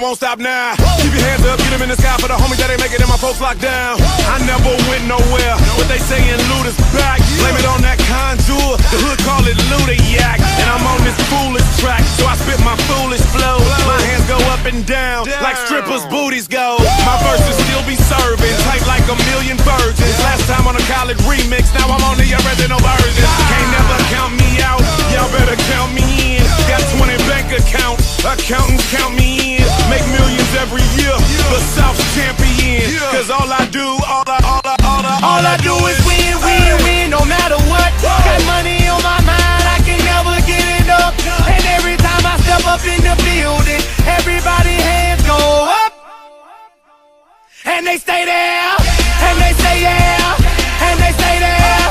won't stop now. Keep your hands up, get them in the sky for the homies that ain't make it and my folks locked down. I never went nowhere, what they saying loot is back. Blame it on that contour, the hood call it Ludiac. And I'm on this foolish track, so I spit my foolish flow. My hands go up and down, like strippers' booties go. My verses still be serving, tight like a million virgins. Last time on a college remix, now I'm on the original version. Can't never count me out, y'all better count me in. Got 20 bank accounts, accountants count me in. Make millions every year, the South's champion. Cause all I do is win, win, win, no matter what. Got money on my mind, I can never get enough. And every time I step up in the building, everybody hands go up. And they stay there, and they say yeah, and they stay there.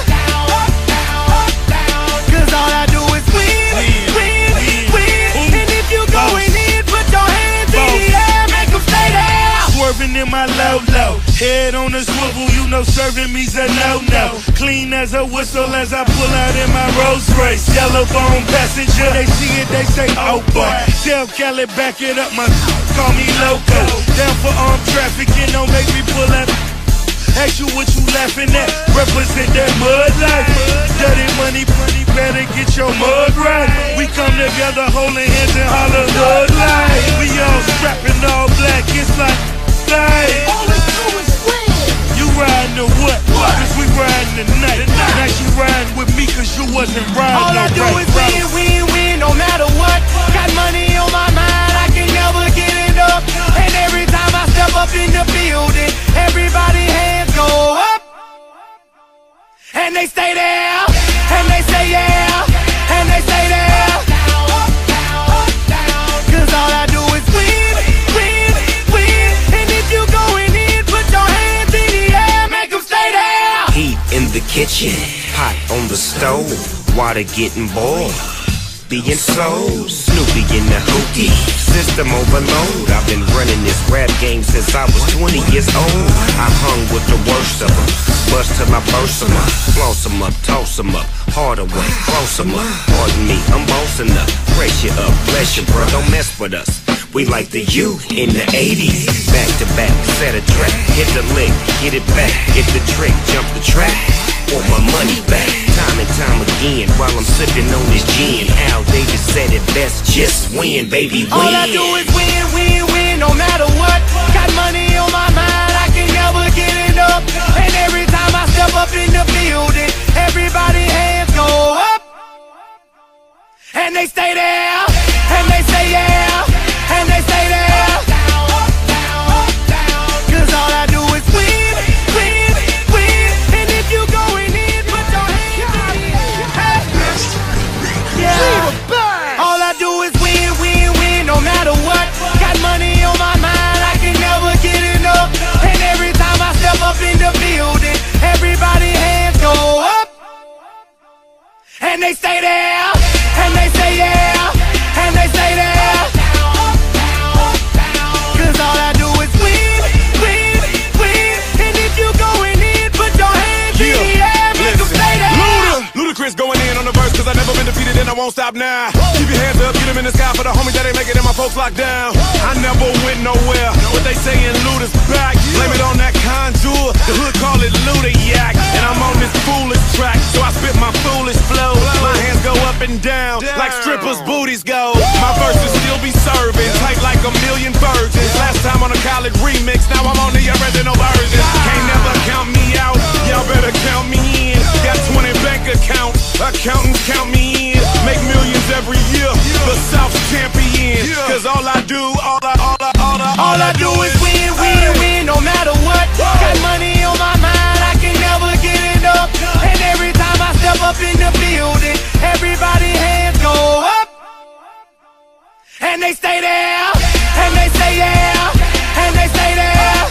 Cause all I do is win, win, win. And if you going in, put your hands in the air, make them stay there. Swerving in my low, head on the swivel, you know serving me's a no-no. Clean as a whistle as I pull out in my Rolls Royce. Yellow bone passenger, they see it, they say, oh boy. Tell Cali, back it up, my call me loco. Down for armed trafficking, don't make me pull up. Ask you what you laughing at, represent that mud life. Dirty money, better get your mud right. We come together holding hands and holler hood life. We all strapping all black, it's like all they do is win. you riding or what? Cause we riding tonight. Now you riding with me cause you wasn't riding. All I do is win, win, win, no matter what. Got money on my mind, I can never get enough. And every time I step up in the building, everybody hands go up. And they stay there, and they say yeah, and they stay there. Cause all I do is win, win, win. And if you going in, put your hands in the air, make them stay there. Heat in the kitchen, hot on the stove, water getting boiled. Being sold, Snoopy in the hookie, system overload. I've been running this rap game since I was 20 years old. I hung with the worst of them, bust till I burst them up, floss them up, toss them up, hard away, close them up. Pardon me, I'm bossing up, brace you up, bless you, bro, don't mess with us. We like the U in the 80s, back to back, set a track, hit the lick, get it back, get the trick, jump the track, want my money back. Time and time again, while I'm sipping on this gin. Al Davis said it best, just win, baby, win. All I do is win, win, win, no matter what. Got money on my mind, I can never get enough. And every time I step up in the building, everybody hands go up. And they stay there, and they say yeah, and they stay there. Cause all I do is win, win, win. And if you going in, put your hands in the air. Yeah. All I do is win, win, win, no matter what. Got money on my mind, I can never get enough. And every time I step up in the building, everybody hands go up. And they stay there, and they say yeah, and they stay there. Cause all I do is win, win, win. And if you going in, put your hands in the air, make them stay there. Ludacris going in on the verse, cause I never been defeated and I won't stop now. Keep your hands up, get them in the sky for the homies that ain't make it and my folks locked down. I never went nowhere, what they saying loot is back. Blame it on that contour, the hood call it Ludiac. And I'm on this foolish track, so I spit my foolish flow. My hands go up and down, like strippers' booties go. My verses still be serving, tight like a million virgins. Last time on a college remix, now I'm on the original version. Can't never count me out, y'all better count me in. Got 20 bank accounts, accountants count me in. Make millions every year, the South's champion. Cause all I do is win, win, win, no matter what. Got money on my mind, I can never get enough. And every time I step up in the building, everybody hands go up. And they stay there, and they say yeah, and they stay there.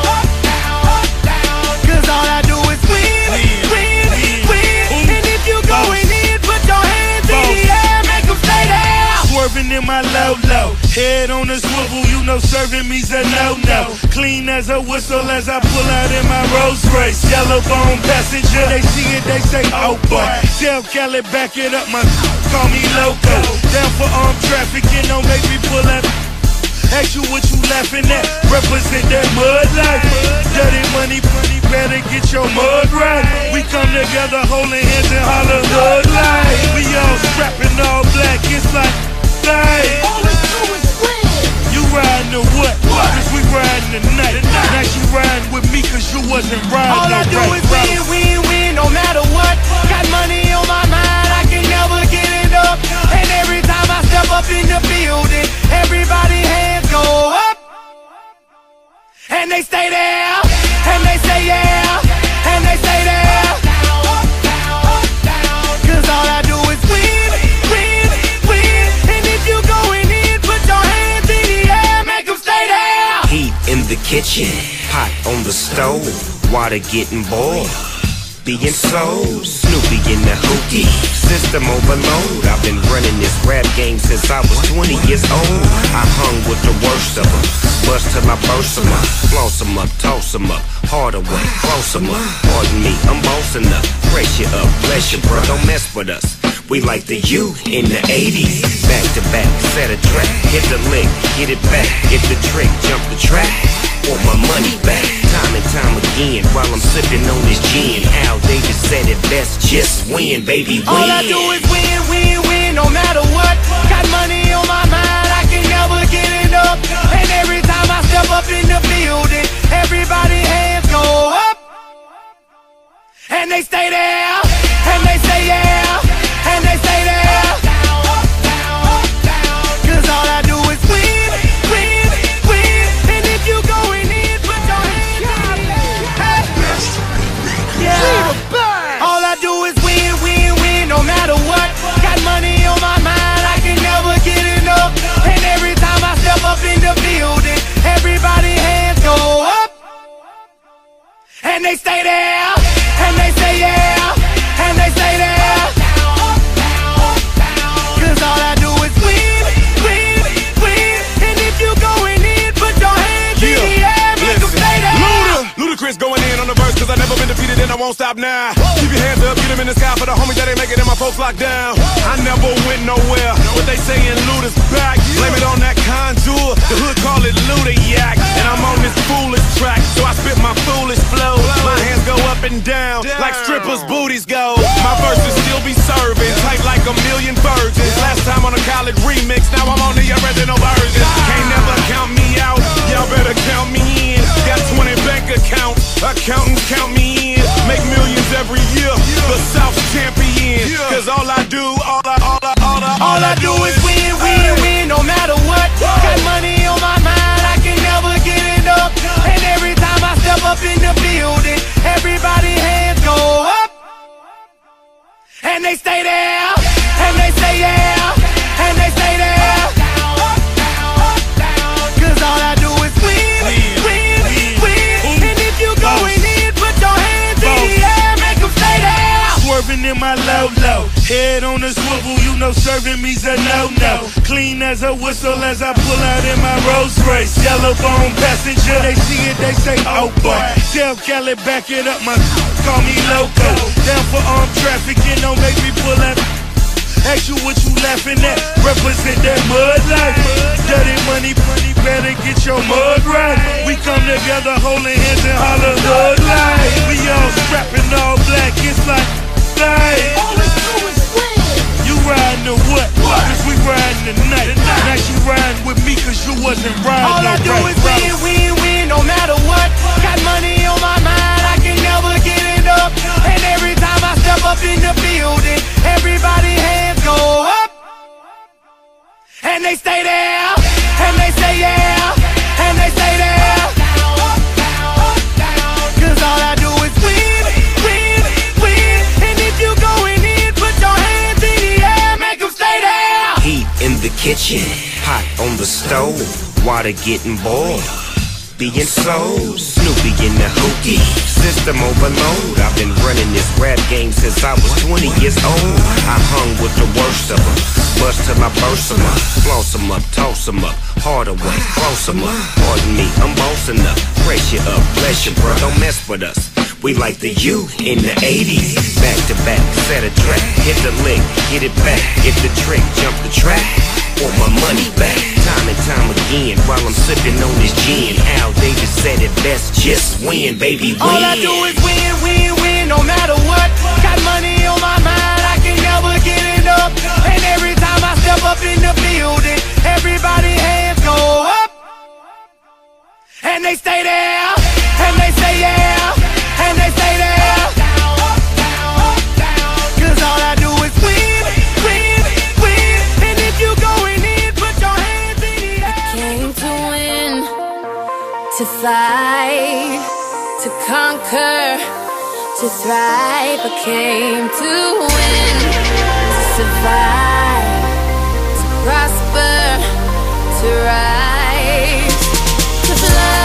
Cause all I do is win, win, win. And if you going in, put your hands in the air, make them stay there. Swerving in my low, head on the swivel, you know serving me's a no-no. Clean as a whistle as I pull out in my Rolls Royce. Yellow bone passenger, they see it, they say, oh boy. Tell Cali, back it up, my call me loco. Down for armed trafficking, don't make me pull up. Ask you what you laughing at, represent that mud life. Dirty money, better get your mud right. We come together holding hands and holler hood life. We all strapping all black, it's like life. All they do is win. You riding or what? Cause we riding tonight. Now she riding with me cause you wasn't riding. All I do is win, win, win, no matter what. Got money on my mind, I can never get it up. And every time I step up in the building, everybody hands go up. And they stay there, and they say yeah, and they stay there. Cause all I do is win, win, win. And if you going in, put your hands in the air, make them stay there. Heat in the kitchen, pot on the stove, water getting boiled. Being sold, Snoopy in the hookie, system overload. I've been running this rap game since I was 20 years old. I hung with the worst of them, bust till I burst them up, floss them up, toss them up, harder way, close them up. Pardon me, I'm bossing up, pressure up, bless you, bro, don't mess with us. We like the U in the 80s, back to back, set a track, hit the lick, get it back, get the trick, jump the track, want my money back, time and time again, while I'm sipping on this gin. Al Davis said it best, just win, baby, win. All I do is win, win, win, no matter what. Got money on my mind, I can never get it up. And every time I step up in the building, everybody hands go up. And they stay there, and they say yeah, and they stay there. Cause all I do is win, win, win. And if you going in, put your hands up. Yeah. All I do is win, win, win, no matter what. Got money on my mind, I can never get enough. And every time I step up in the building, everybody hands go up. And they stay there, and they say yeah, and they stay there. Cause all I do is win, win, win. And if you going in, put your hands in the air, make them stay there. Ludacris going in on the verse, cause I never been defeated and I won't stop now. Keep your hands up, get them in the sky for the homies that ain't making it, my folks locked down. I never went nowhere, what they saying Luda's back. Blame it on that contour, the hood call it Luda-yak. And I'm on this foolish track, so I spit my foolish flow. My hands go up and down, like strippers' booties go. My verses still be serving, tight like a million virgins. Last time on a college remix, now I'm on the original version. Can't never count me out, y'all better count me in. Got 20 bank accounts, accountants count me in. Make millions every year, the South's champion. Cause all I do, all I do is win, win, win, no matter what. Got money on my mind, I can never get it up. And every time I step up in the building, everybody hands go up. And they stay there, and they say yeah, and they stay there. Cause all I do is win, win, win. And if you going in, put your hands in the air, make them stay there. Swerving in my low-low, head on a swivel, you know serving me's a no-no. Clean as a whistle as I pull out in my Rolls Royce. Yellow bone passenger, they see it, they say, oh boy. Tell Cali, back it up, my call me loco. Down for armed trafficking, don't make me pull out. Ask you what you laughing at, represent that mud life. Dirty money, better get your mud right. We come together holding hands and holler hood life. We all strapping all black, it's like life. All they do is win. You riding or what? Cause we riding tonight. Now she riding with me cause you wasn't riding. All I do is win, win, win, no matter what. Got money on my mind, I can never get it up. And every time I step up in the building, everybody hands go up. And they stay there, and they say yeah, and they stay there. Cause all I do is win, win, win. And if you going in, put your hands in the air, make them stay there. Heat in the kitchen, pot on the stove, water getting boiled. Being sold, Snoopy in the hookie, system overload. I've been running this rap game since I was 20 years old. I hung with the worst of them, bust till I burst them up, floss them up, toss them up, harder way, close them up. Pardon me, I'm bossing up, pressure up, bless you, bro, don't mess with us. We like the U in the 80s. Back to back, set a track, hit the lick, get it back, get the trick, jump the track, want my money back. Time and time again, while I'm sipping on this gin. Al Davis said it best, just win, baby, win. All I do is win, win, win, no matter what. Got money on my mind, I can never get it up. And every time I step up in the building, everybody hands go up. And they stay there, and they say yeah, and they stay there. Cause all I do is win, win, win. And if you going in, put your hands in the air. I came to win, to fight, to conquer, to thrive. I came to win, to survive, to prosper, to rise, to fly.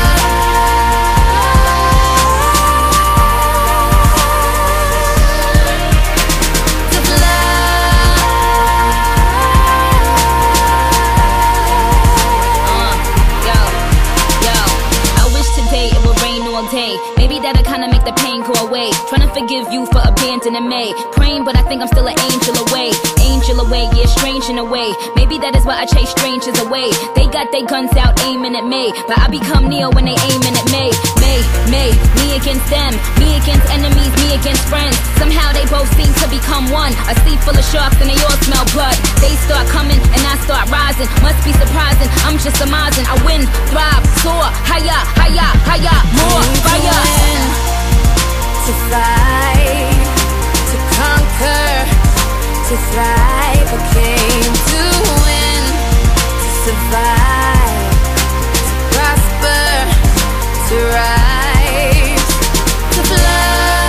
Maybe that'll kinda make the pain go away. Tryna forgive you for abandoning me. Praying, but I think I'm still an angel away. Angel away, yeah, strange in a way. Maybe that is why I chase strangers away. They got their guns out aiming at me, but I become Neo when they aiming at me. Me against them, me against enemies, me against friends. Somehow they both seem to become one. A sea full of sharks and they all smell blood. They start coming and I start rising. Must be surprising, I'm just surmising. I win, thrive, soar, higher, higher, higher, more fire. To fight, to conquer, to thrive. I came to win, to survive, to prosper, to rise, to fly.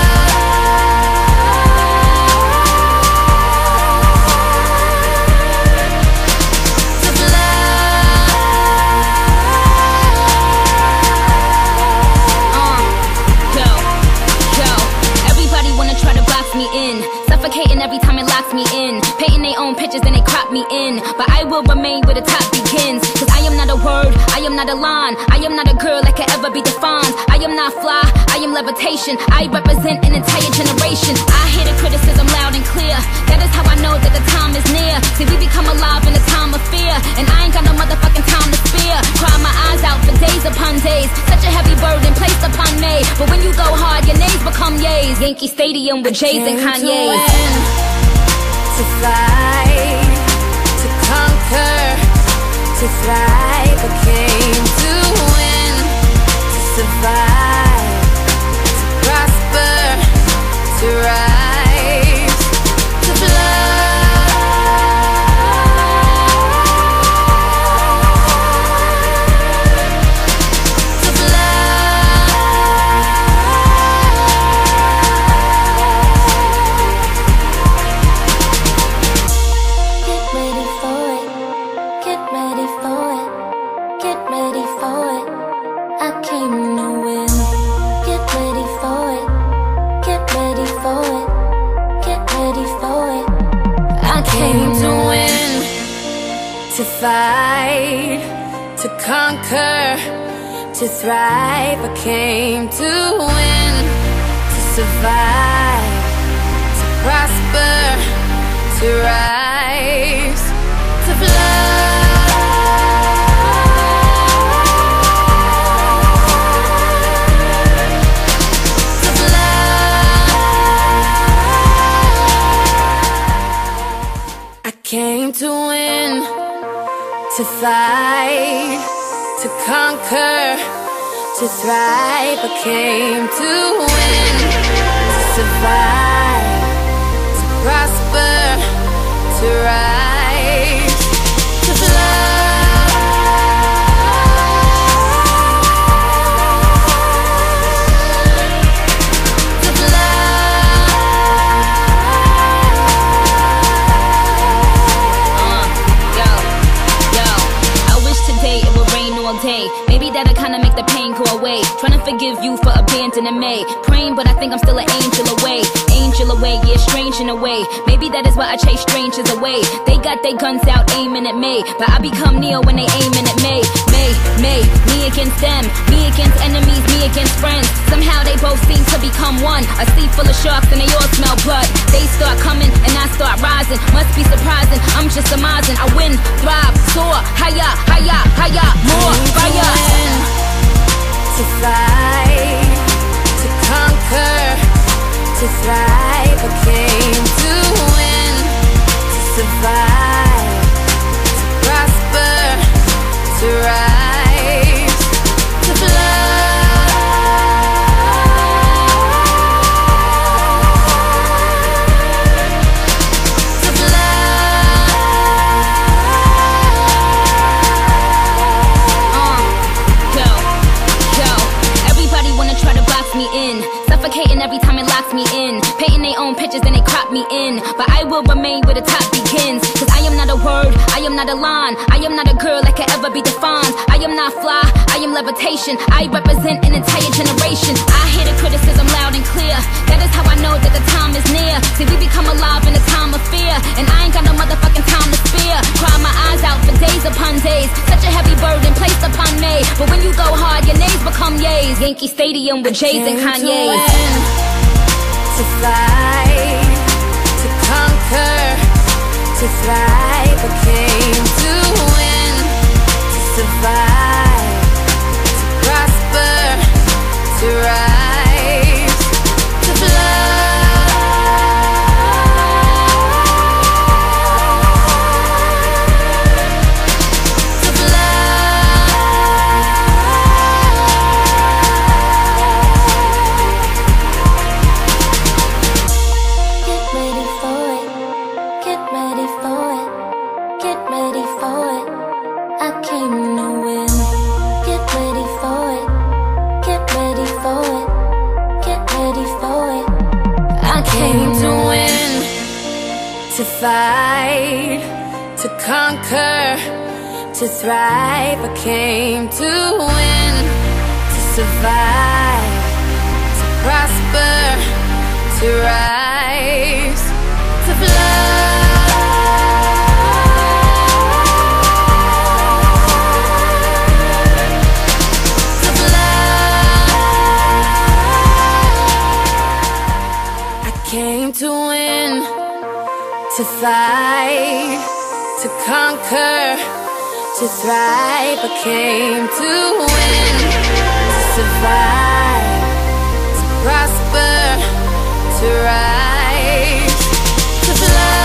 Suffocating every time it locks me in. Painting their own pictures and they crop me in. But I will remain where the top begins. Cause I am not a word, I am not a line. I am not a girl that can ever be defined. I am not fly, I am levitation. I represent an entire generation. I hear the criticism loud and clear. That is how I know that the time is near. See, we become alive in a time of fear. And I ain't got no motherfucking time to spare. Cry my eyes out for days upon days. Such a heavy burden placed upon me. But when you go hard, your names become yays. Yankee Stadium with Jays and Kanye's. To fight, to conquer, to thrive. I came to win, to survive, to prosper, to rise, to fly. To fight, to conquer, to thrive. I came to win, to survive, to prosper, to rise, to fly. Came to win, to fight, to conquer, to thrive. I came to win, to survive, to prosper, to rise, to fly. Maybe that'll kinda make the pain go away. Tryna forgive you for abandoning me. Praying, but I think I'm still an angel away. Angel away, yeah, strange in a way. Maybe that is why I chase strangers away. They got their guns out aiming at me, but I become Neo when they aiming at me. Me against them, me against enemies, me against friends. Somehow they both seem to become one. A sea full of sharks and they all smell blood. They start coming and I start rising. Must be surprising, I'm just amazing. I win, thrive, soar, higher, higher, higher, more fire. To fight, to conquer, to thrive. I came to win, to survive, to prosper, to rise, to fly. Suffocating every time it locks me in. Painting their own pictures and they crop me in. But I will remain where the top begins. Cause I am not a word, I am not a line. I am not a girl that can ever be defined. I am not fly, I am levitation. I represent an entire generation. I hear the criticism loud and clear. That is how I know that the time is near. See, we become alive in a time of fear. And I ain't got no motherfucking time to spare. Cry my eyes out for days upon days. Such a heavy burden placed upon me. But when you go hard, your names become yays. Yankee Stadium with Jays and Kanye's. To fight, to conquer, to thrive. I came to win, to survive, to prosper, to rise, to fly. To fight, to conquer, to thrive. I came to win, to survive, to prosper, to rise, to fly. To fight, to conquer, to thrive. I came to win, to survive, to prosper, to rise, to fly.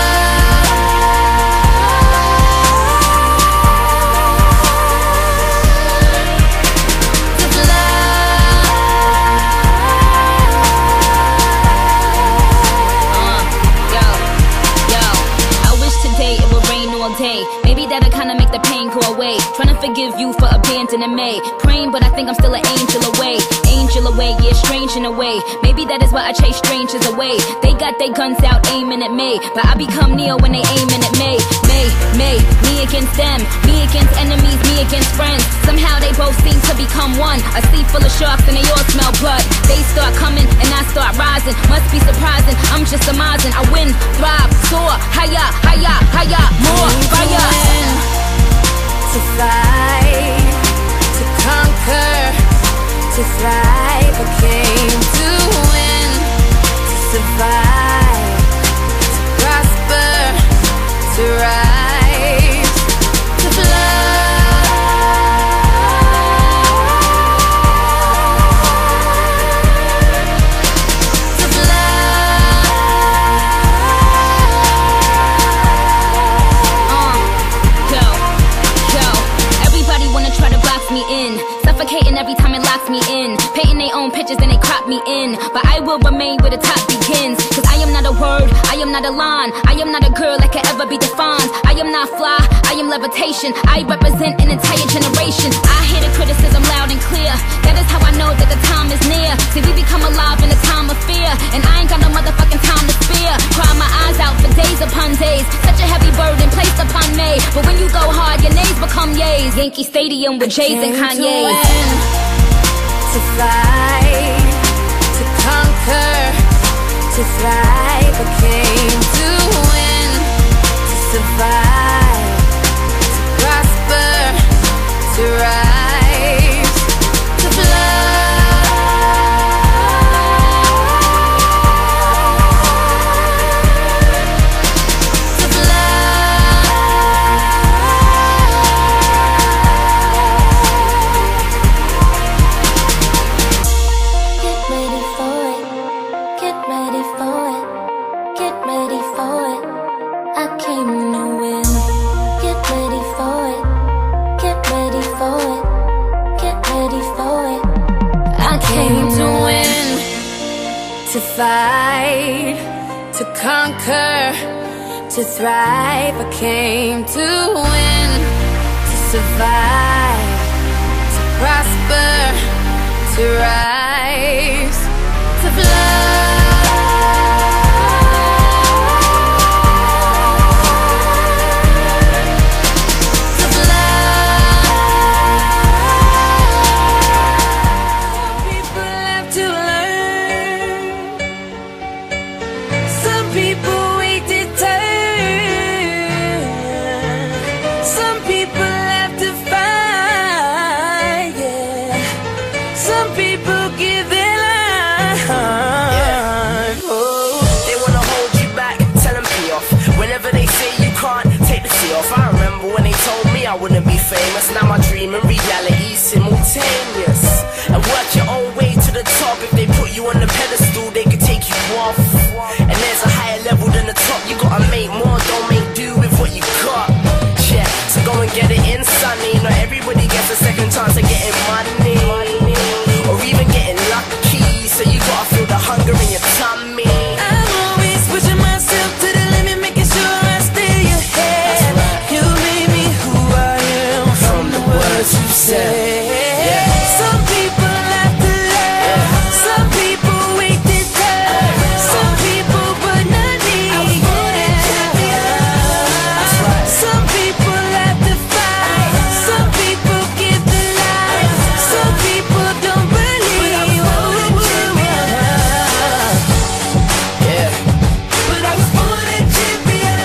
Maybe that'll kinda make the pain go away. Trying to forgive you for abandoning me. Praying, but I think I'm still an angel away. Angel away, yeah, strange in a way. Maybe that is why I chase strangers away. They got their guns out aiming at me, but I become Neo when they aiming at me. Me against them, me against enemies, me against friends. Somehow they both seem to become one. A sea full of sharks and they all smell blood. They start coming and I start rising. Must be surprising, I'm just amazing. I win, thrive, soar, higher, higher, higher, more fire. To fight, to conquer, to thrive. I came to win, to survive, to prosper, to rise, to fly. Suffocating every time it locks me in. Painting their own pictures and they crop me in. But I will remain where the top begins. Cause I am not a word, I am not a line. I am not a girl that can ever be defined. I am not fly, I am levitation. I represent an entire generation. I hear the criticism loud and clear. That is how I know that the time is near. See, we become alive in a time of fear. And I ain't got no motherfucking time to spare. Cry my eyes out for days upon days. Such a heavy burden placed upon me. But when you go hard, your names become yays. Yankee Stadium with Jays and Kanye's. To to fight, to conquer, to thrive. I came to win, to survive, to prosper, to rise, to fly. To fight, to conquer, to thrive. I came to win, to survive, to prosper, to rise, to fly. I wouldn't be famous, now my dream and reality simultaneous. And work your own way to the top. If they put you on the pedestal, they could take you off. And there's a higher level than the top. You gotta make more, don't make do with what you got. Yeah, so go and get it in, sonny. Not everybody gets a second chance of getting money, or even getting lucky. So you gotta feel the hunger in your tummy. I'm always pushing myself to the limit, making sure I stay ahead. You made me who I am from the words you said. Some people have to learn, some people wait to turn, some people but not me. Some people have to fight, some people give the light, some people don't believe. But I was born a champion.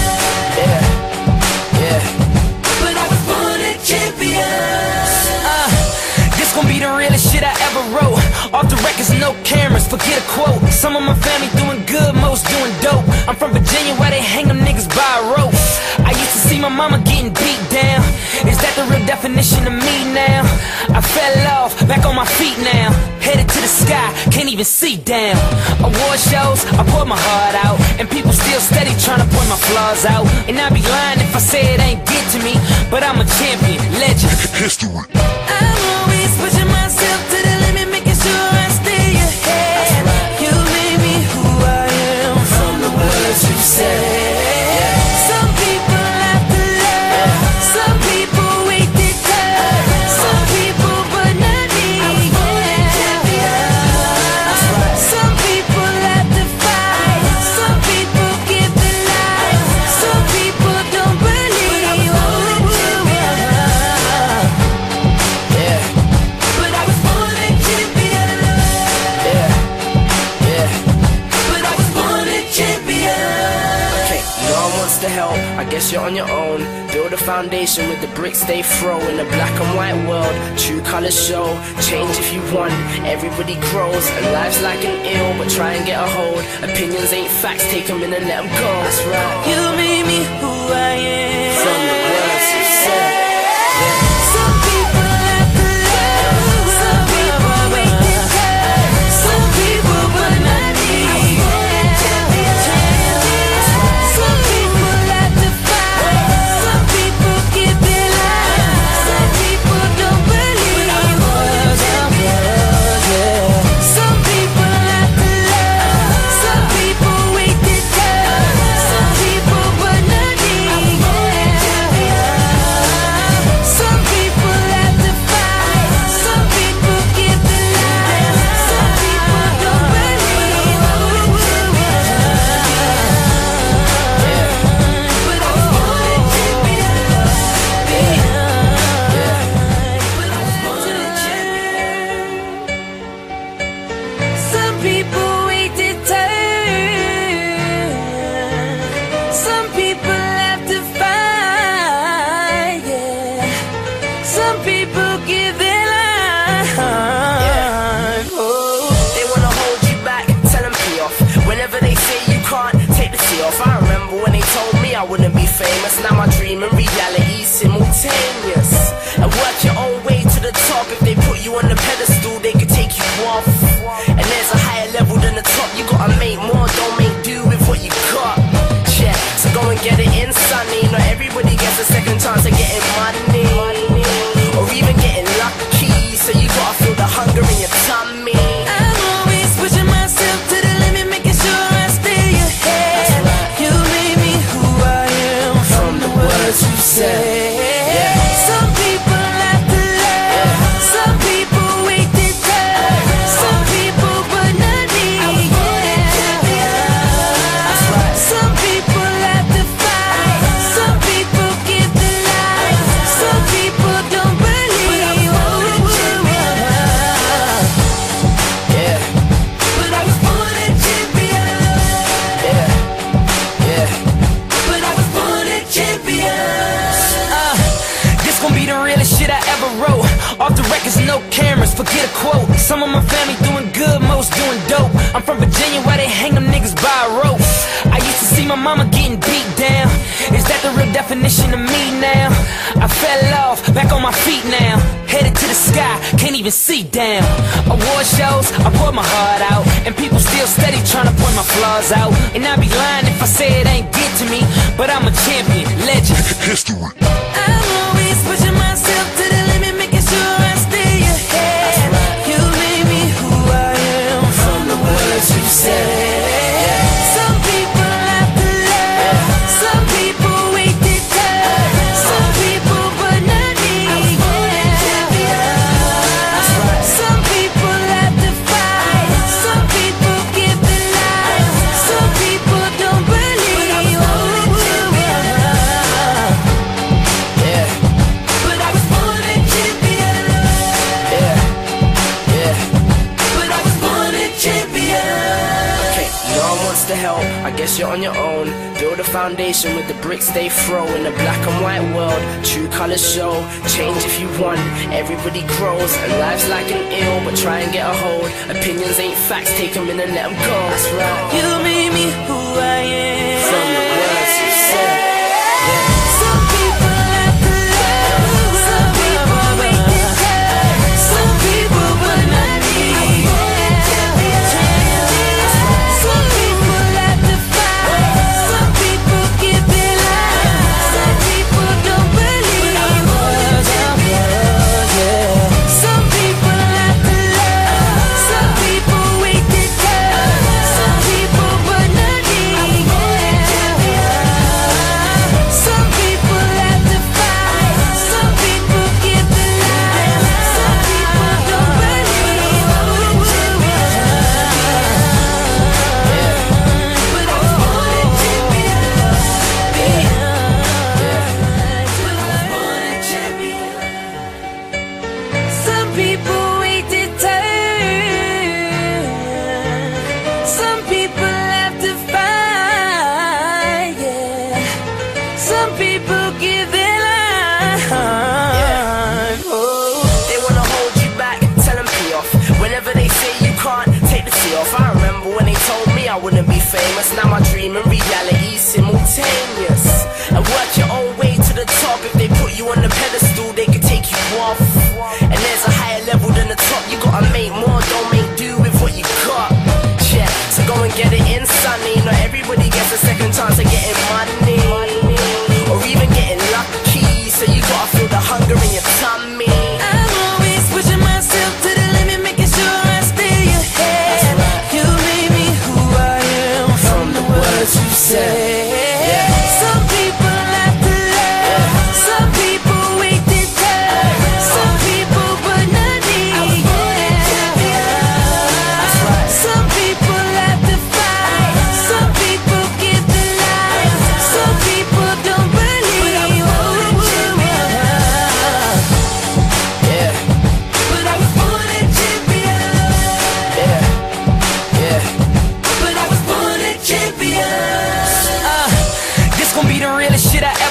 But I was born a champion. This gon' be the realest shit I ever wrote. Off the records, no cameras, forget a quote. Some of my family doing good, most doing dope. I'm from Virginia where they hang them niggas by a rope. I used to see my mama getting beat down. Is that the real definition of me now? I fell off, back on my feet now. Headed to the sky, can't even see down. Award shows, I pour my heart out, and people still steady trying to point my flaws out. And I'd be lying if I say it ain't good to me, but I'm a champion, legend, history. I'm always pushing myself to the limit, making sure I stay ahead. You made me who I am from the words you said. Some people have to learn, some people wait to turn, some people but not me. Some people have to fight, some people give the light, some people don't believe. But I was born a champion. But I was born a champion. Okay, no one wants to help, I guess you're on your own. Build a foundation with the bricks they throw. In a black and white world, true colors show. Change if you want, everybody grows. And life's like an ill, but try and get a hold. Opinions ain't facts, take them in and let them go. That's right. You made me who I am From the words you said. Some people have to learn, some people wait to turn, some people but not me. Some people have to fight, some people give their life, some people don't believe. Some people have to learn, some people wait to turn, some people but not me. famous. Now my dream and reality simultaneous. And work your own way to the top. If they put you on the pedestal, they could take you off. And there's a higher level than the top. You gotta make more, don't make do with what you got. Yeah, so go and get it in, sunny. Not everybody gets a second chance at getting money, or even getting lucky. So you gotta feel the hunger in your tummy. I'm always pushing myself to the limit, making sure I stay ahead. You made me who I am from the words you say. Some people like to laugh, some people wait to die, some people but not me. Some people like to fight, some people give the life, some people don't believe. Yeah, But I was born a champion. yeah. But I was born a champion. This gon' be the realest shit I ever wrote. Off the records, no cameras, forget a quote. Some of my family doing good, most doing dope. I'm from Virginia where they hang them niggas by a rope. I used to see my mama getting beat down. Is that the real definition of me now? I fell off, back on my feet now. Headed to the sky, can't even see down. Award shows, I poured my heart out. And people still steady trying to point my flaws out. And I'd be lying if I say it ain't good to me. But I'm a champion, legend. I'm always pushing myself to the limit, making sure I stay ahead. You made me who I am from the words you said. Some people like to laugh, some people wait to die, some people but not me. Some people like to fight, some people give the life, some people don't believe. Yeah, But I was born a champion. yeah. But I was born a champion. Okay, no one wants to help, I guess you're on your own. Build a foundation with the bricks they throw. In a black and white world, true colors show. Change if you want, everybody grows. And life's like an ill, but try and get a hold. Opinions ain't facts, take them in and let them go. That's right. You made me who I am. From the words you said. Some people like to laugh, some people wait to die, some people but not me. Some people like to fight, some people give their life, some people don't believe. Some people like to laugh, some people wait to die, some people but not me. Some people like to fight, some people give their life, some people don't believe. But I was born a champion. But I was born a champion. Some people wait to turn, some people have to fight, yeah. Some people give their life. Oh. They wanna hold you back, tell them pee off. Whenever they say you can't, take the tea off. I remember when they told me I wouldn't be famous. Now my dream and reality simultaneous. And work your own way to the top. If they put you on the pedestal, they could take you off. And there's a higher level than the top. You gotta make more, don't make do with what you got. Yeah, so go and get it in, sunny. Not everybody gets a second chance at getting money, or even getting lucky. So you gotta feel the hunger in your tummy. I'm always pushing myself to the limit, making sure I stay ahead. You made me who I am from the words you say. Some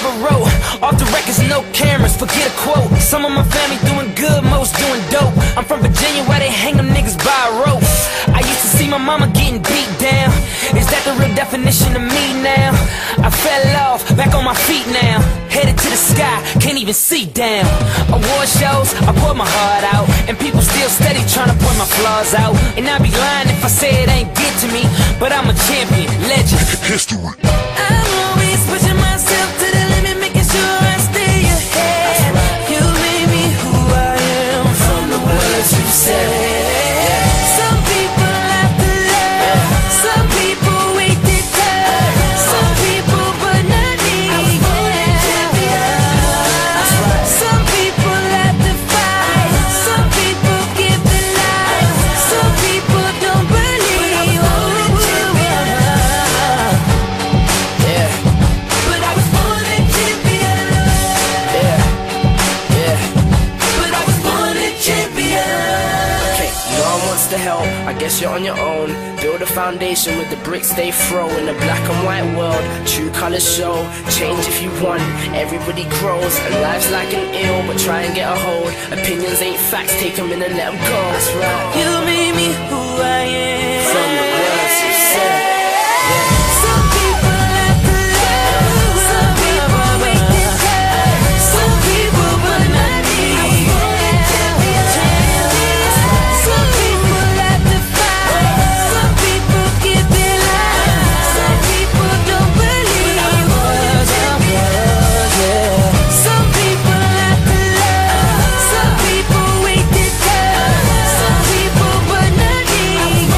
ever wrote. Off the records, no cameras, forget a quote. Some of my family doing good, most doing dope. I'm from Virginia where they hang them niggas by a rope. I used to see my mama getting beat down. Is that the real definition of me now? I fell off, back on my feet now. Headed to the sky, can't even see down. Award shows, I pour my heart out, and people still steady trying to point my flaws out. And I'd be lying if I say it ain't good to me, but I'm a champion, legend, history. I'm always pushing myself to the limit, making sure I stay ahead. You made me who I am from the words you said. Some people have to love, some people wait to turn, some people but not me. Some people have to fight, some people give their life, some people don't believe. But I was born a champion. But I was born a champion. Okay, no one wants to help, I guess you're on your own. Build a foundation with the bricks they throw. In a black and white world, true colors show. Change if you want, everybody grows. And life's like an ill, but try and get a hold. Opinions ain't facts, take them in and let them go. That's right. You made me who I am From the words you said. Some people have to love, some people wait to turn, some people but not me. Some people have to fight, some people give their life, some people don't believe. Some people have to love, some people wait to turn, some people but not me.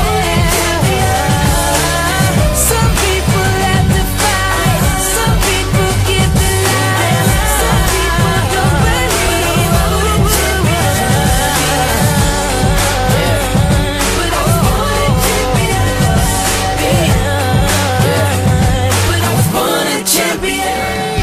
Some people have to fight, some people give their life, some people don't believe. But I was born a champion. But I was born a champion.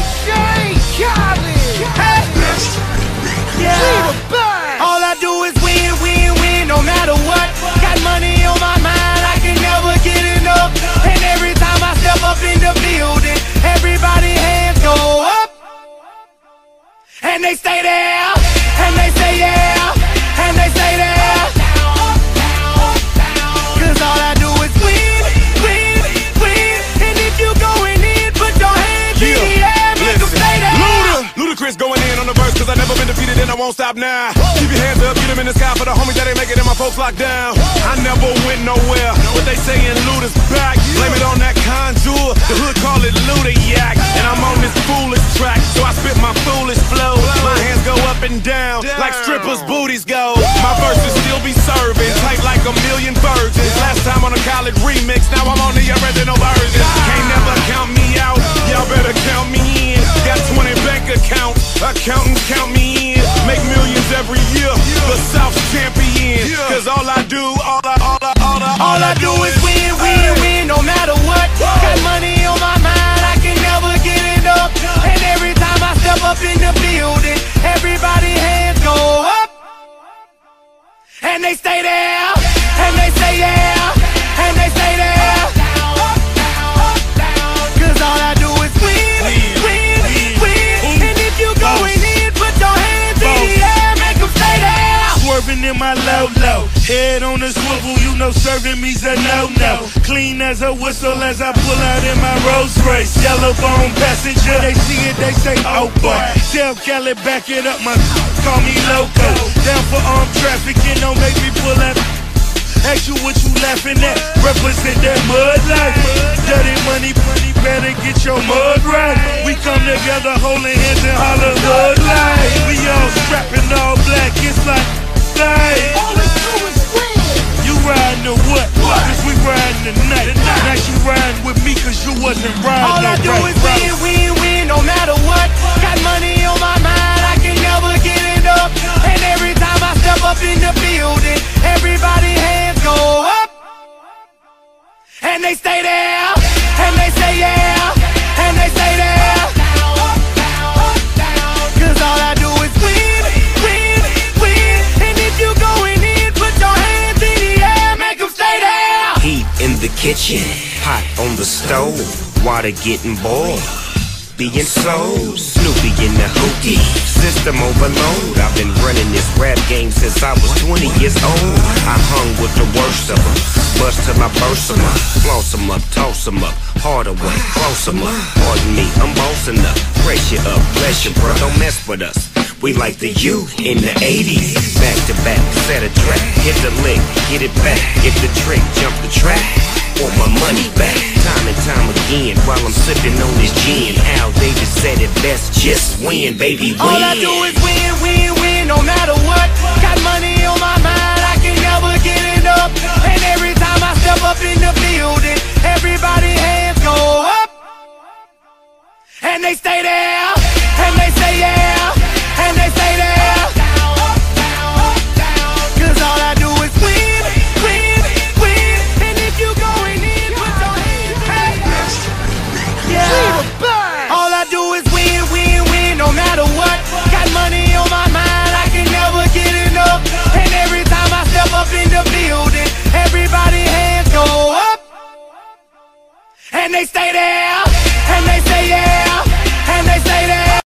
All I do is win, win, win, no matter what. Got money on my mind, I can never get enough. And every time I step up in the building, everybody hands go up. And they stay there, and they say yeah, and they stay there. Cause all I do is win, win, win. And if you going in, put your hands in the air, make them stay there. Ludacris going in on the verse, cause I never been defeated and I won't stop now. Keep your hands up, get them in the sky for the homies that ain't make it and my folks locked down. I never went nowhere, what they saying Luda's back. Blame it on that contour, the hood call it Luda-yak. And I'm on this foolish track, so I spit my foolish flow. My hands go up and down, like strippers' booties go. My verses still be serving, tight like a million virgins. Last time on a college remix, now I'm on the original version. Can't never count me out, y'all better count me in. Got 20 bank accounts, accountants count me in. Make millions every year, the South's champion. Cause all I do, all I do is win, win, win, no matter what. Got money on my mind, I can never get enough. And every time I step up in the building, everybody hands go up. And they stay there, and they say yeah, and they stay there. Cause all I do is win, win, win. And if you going in, put your hands in the air, make them stay there. Swerving in my low-low, head on the swivel, you know serving me's a no-no. Clean as a whistle as I pull out in my Rolls Royce. Yellow bone passenger, they see it, they say, oh boy. Tell Cali, back it up, my call me loco. Down for armed trafficking, don't make me pull out. Ask you what you laughing at, represent that mud life. Dirty money, better get your mud right. We come together holding hands and holler mud life. We all strapping all black, it's like life. All it's do is win. You riding or what? Cause we riding tonight. Now you riding with me cause you wasn't riding. All I do is win, win, win, no matter what. Got money on my mind, I can never get enough. And every time I step up in the building, everybody hands go up. And they stay there, and they say yeah, and they stay there. Cause all I do is win, win, win. And if you going in, put your hands in the air, make them stay there. Heat in the kitchen, pot on the stove, water getting boiled. being sold. Snoopy in the hookie, system overload. I've been running this rap game since I was 20 years old. I hung with the worst of them, bust till I burst them up, floss them up, toss them up, hard away, close them up. Pardon me, I'm bossing up, brace you up, bless you, bro, don't mess with us. We like the U in the 80s. Back to back, set a track, hit the lick, get it back, get the trick, jump the track, want my money back. Time and time again, while I'm sipping on this gin. Al Davis said it best, just win, baby, win. All I do is win, win, win, no matter what. Got money on my mind, I can never get enough. And every time I step up in the building, everybody hands go up. And they stay there, and they say yeah, and they stay there. Cause all I do is win, win, win. And if you going in, put your hands up. Yeah. All I do is win, win, win, no matter what. Got money on my mind, I can never get enough. And every time I step up in the building, everybody hands go up. And they stay there.